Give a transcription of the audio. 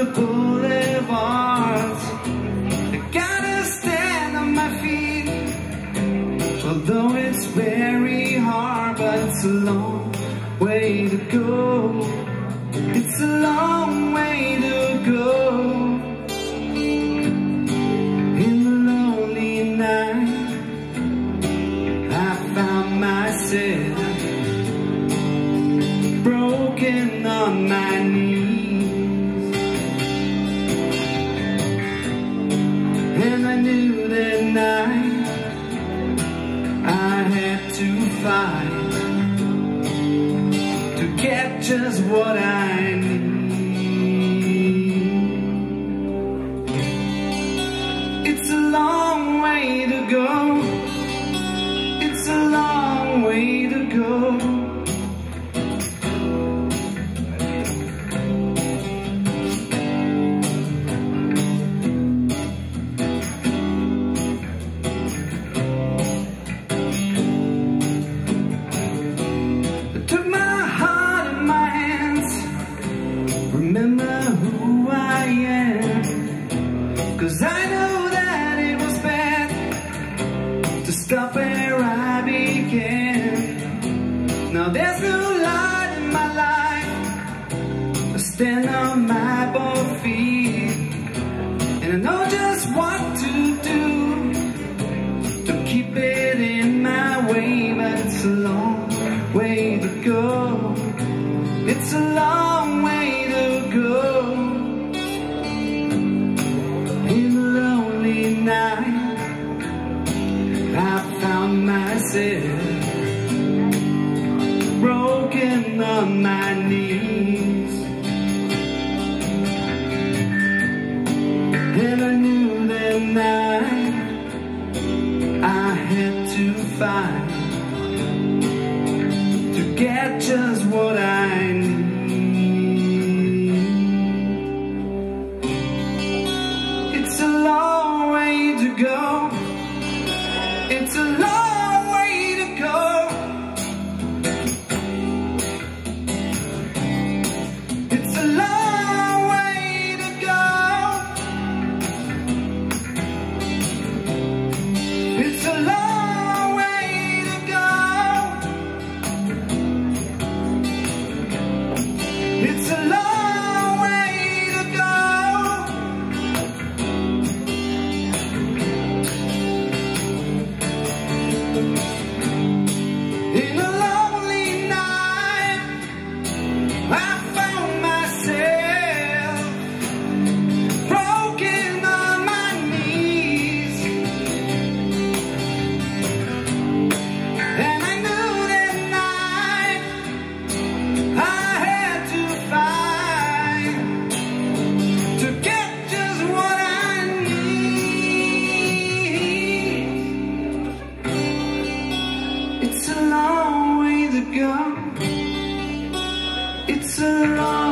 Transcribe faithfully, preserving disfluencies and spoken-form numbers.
the boulevards. I gotta stand on my feet, although it's very hard, but it's a long way to go. It's a long way to go. In the lonely night, I found myself broken on my knees, and I knew that night I had to fight to get just what I need. It's a long way to go. It's a long way to go. Remember who I am, 'cause I know that it was bad to stop where I began. Now there's no light in my life, I stand on my both feet, and I know just what to do to keep it in my way. But it's a long way to go. It's a long way to go. In the lonely night, I found myself broken on my knees, and I knew that night I had to fight to get just what I need. It's a long way to go. It's a long way to go. It's a long way to go. It's a long way to go. It's a long way to go. In a lonely night, I found myself broken on my knees, and I knew that night I had to fight to get just what I need. It's a long way to go. It's a long